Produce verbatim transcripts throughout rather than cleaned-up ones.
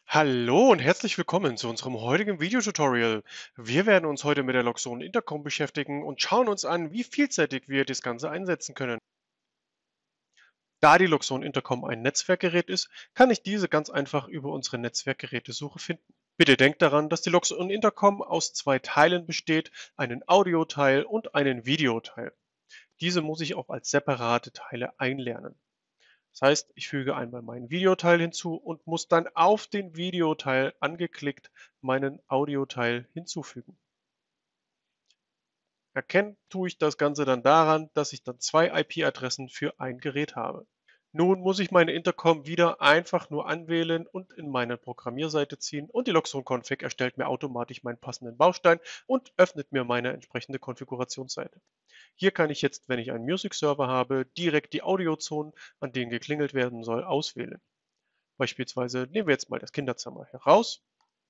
Hallo und herzlich willkommen zu unserem heutigen Videotutorial. Wir werden uns heute mit der Loxone Intercom beschäftigen und schauen uns an, wie vielseitig wir das Ganze einsetzen können. Da die Loxone Intercom ein Netzwerkgerät ist, kann ich diese ganz einfach über unsere Netzwerkgerätesuche finden. Bitte denkt daran, dass die Loxone Intercom aus zwei Teilen besteht, einen Audioteil und einen Videoteil. Diese muss ich auch als separate Teile einlernen. Das heißt, ich füge einmal meinen Videoteil hinzu und muss dann auf den Videoteil angeklickt meinen Audioteil hinzufügen. Erkennen tue ich das Ganze dann daran, dass ich dann zwei I P-Adressen für ein Gerät habe. Nun muss ich meine Intercom wieder einfach nur anwählen und in meine Programmierseite ziehen und die Loxone Config erstellt mir automatisch meinen passenden Baustein und öffnet mir meine entsprechende Konfigurationsseite. Hier kann ich jetzt, wenn ich einen Music-Server habe, direkt die Audiozonen, an denen geklingelt werden soll, auswählen. Beispielsweise nehmen wir jetzt mal das Kinderzimmer heraus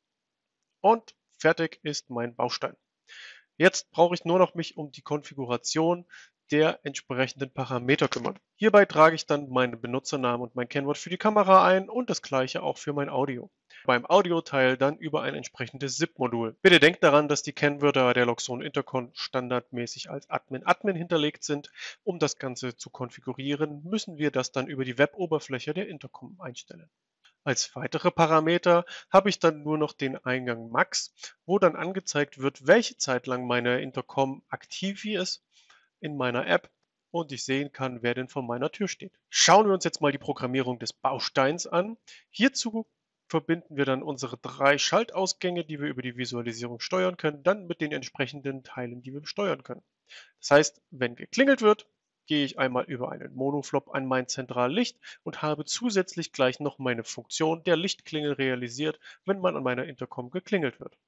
und fertig ist mein Baustein. Jetzt brauche ich nur noch mich um die Konfiguration der entsprechenden Parameter kümmern. Hierbei trage ich dann meinen Benutzernamen und mein Kennwort für die Kamera ein und das gleiche auch für mein Audio. Beim Audioteil dann über ein entsprechendes S I P-Modul. Bitte denkt daran, dass die Kennwörter der Loxone Intercom standardmäßig als Admin-Admin hinterlegt sind. Um das Ganze zu konfigurieren, müssen wir das dann über die Web-Oberfläche der Intercom einstellen. Als weitere Parameter habe ich dann nur noch den Eingang Max, wo dann angezeigt wird, welche Zeit lang meine Intercom aktiv ist in meiner App und ich sehen kann, wer denn vor meiner Tür steht. Schauen wir uns jetzt mal die Programmierung des Bausteins an. Hierzu verbinden wir dann unsere drei Schaltausgänge, die wir über die Visualisierung steuern können, dann mit den entsprechenden Teilen, die wir steuern können. Das heißt, wenn geklingelt wird, gehe ich einmal über einen Monoflop an mein Zentrallicht und habe zusätzlich gleich noch meine Funktion der Lichtklingel realisiert, wenn man an meiner Intercom geklingelt wird.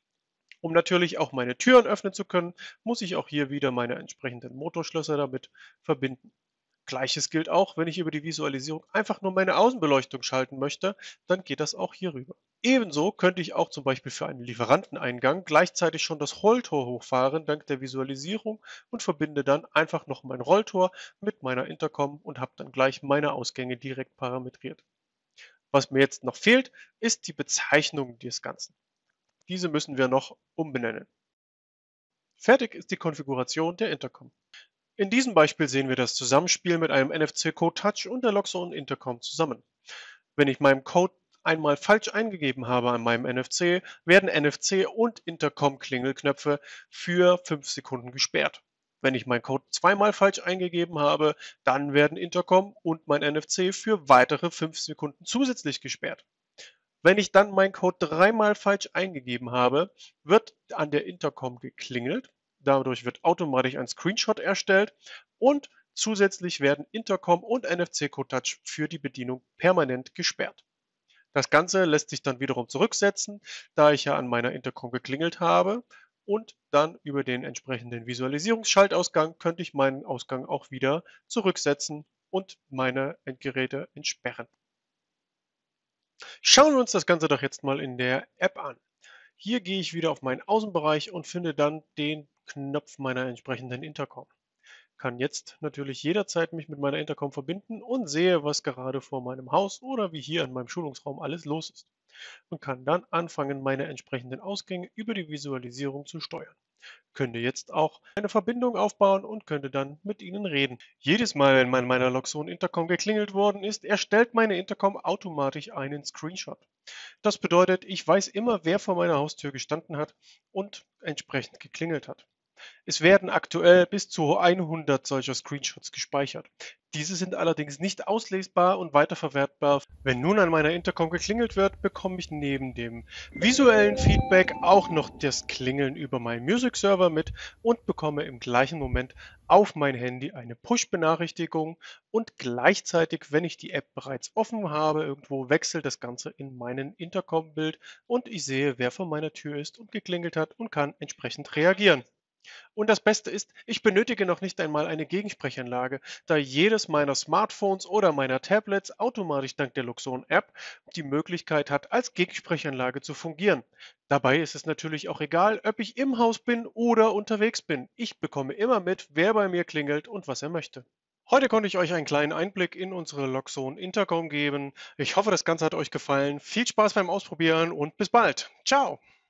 Um natürlich auch meine Türen öffnen zu können, muss ich auch hier wieder meine entsprechenden Motorschlösser damit verbinden. Gleiches gilt auch, wenn ich über die Visualisierung einfach nur meine Außenbeleuchtung schalten möchte, dann geht das auch hierüber. Ebenso könnte ich auch zum Beispiel für einen Lieferanteneingang gleichzeitig schon das Rolltor hochfahren dank der Visualisierung und verbinde dann einfach noch mein Rolltor mit meiner Intercom und habe dann gleich meine Ausgänge direkt parametriert. Was mir jetzt noch fehlt, ist die Bezeichnung des Ganzen. Diese müssen wir noch umbenennen. Fertig ist die Konfiguration der Intercom. In diesem Beispiel sehen wir das Zusammenspiel mit einem N F C-Code Touch und der Loxone Intercom zusammen. Wenn ich meinen Code einmal falsch eingegeben habe an meinem N F C, werden N F C und Intercom-Klingelknöpfe für fünf Sekunden gesperrt. Wenn ich meinen Code zweimal falsch eingegeben habe, dann werden Intercom und mein N F C für weitere fünf Sekunden zusätzlich gesperrt. Wenn ich dann meinen Code dreimal falsch eingegeben habe, wird an der Intercom geklingelt. Dadurch wird automatisch ein Screenshot erstellt und zusätzlich werden Intercom und N F C-Code Touch für die Bedienung permanent gesperrt. Das Ganze lässt sich dann wiederum zurücksetzen, da ich ja an meiner Intercom geklingelt habe und dann über den entsprechenden Visualisierungsschaltausgang könnte ich meinen Ausgang auch wieder zurücksetzen und meine Endgeräte entsperren. Schauen wir uns das Ganze doch jetzt mal in der App an. Hier gehe ich wieder auf meinen Außenbereich und finde dann den Knopf meiner entsprechenden Intercom. Kann jetzt natürlich jederzeit mich mit meiner Intercom verbinden und sehe, was gerade vor meinem Haus oder wie hier in meinem Schulungsraum alles los ist. Und kann dann anfangen, meine entsprechenden Ausgänge über die Visualisierung zu steuern. Könnte jetzt auch eine Verbindung aufbauen und könnte dann mit ihnen reden. Jedes Mal, wenn an meiner Loxone Intercom geklingelt worden ist, erstellt meine Intercom automatisch einen Screenshot. Das bedeutet, ich weiß immer, wer vor meiner Haustür gestanden hat und entsprechend geklingelt hat. Es werden aktuell bis zu hundert solcher Screenshots gespeichert. Diese sind allerdings nicht auslesbar und weiterverwertbar. Wenn nun an meiner Intercom geklingelt wird, bekomme ich neben dem visuellen Feedback auch noch das Klingeln über meinen Music-Server mit und bekomme im gleichen Moment auf mein Handy eine Push-Benachrichtigung und gleichzeitig, wenn ich die App bereits offen habe, irgendwo wechselt das Ganze in meinen Intercom-Bild und ich sehe, wer vor meiner Tür ist und geklingelt hat und kann entsprechend reagieren. Und das Beste ist, ich benötige noch nicht einmal eine Gegensprechanlage, da jedes meiner Smartphones oder meiner Tablets automatisch dank der Loxone App die Möglichkeit hat, als Gegensprechanlage zu fungieren. Dabei ist es natürlich auch egal, ob ich im Haus bin oder unterwegs bin. Ich bekomme immer mit, wer bei mir klingelt und was er möchte. Heute konnte ich euch einen kleinen Einblick in unsere Logzone Intercom geben. Ich hoffe, das Ganze hat euch gefallen. Viel Spaß beim Ausprobieren und bis bald. Ciao!